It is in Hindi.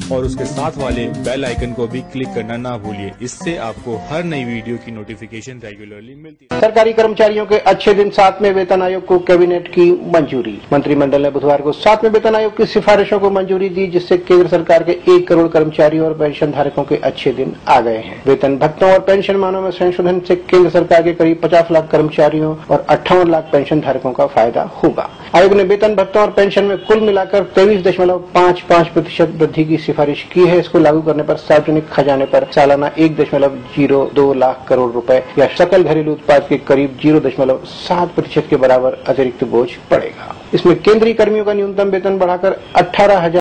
और उसके साथ वाले बेल आइकन को भी क्लिक करना ना भूलिए। इससे आपको हर नई वीडियो की नोटिफिकेशन रेगुलरली मिलती है। सरकारी कर्मचारियों के अच्छे दिन 7वें वेतन आयोग को कैबिनेट की मंजूरी। मंत्रिमंडल ने बुधवार को 7वें वेतन आयोग की सिफारिशों को मंजूरी दी, जिससे केंद्र सरकार के 1 करोड़ कर्मचारियों और पेंशन धारकों के अच्छे दिन आ गए हैं। वेतन भत्तों और पेंशन मानों में संशोधन से केंद्र सरकार के करीब 50 लाख कर्मचारियों और 58 लाख पेंशन धारकों का फायदा होगा। आयोग ने वेतन भत्तों और पेंशन में कुल मिलाकर 23.55% वृद्धि की सिफारिश की है। इसको लागू करने पर सार्वजनिक खजाने पर सालाना 1.02 लाख करोड़ रुपए या सकल घरेलू उत्पाद के करीब 0.7% के बराबर अतिरिक्त बोझ पड़ेगा। इसमें केंद्रीय कर्मियों का न्यूनतम वेतन बढ़ाकर 18,000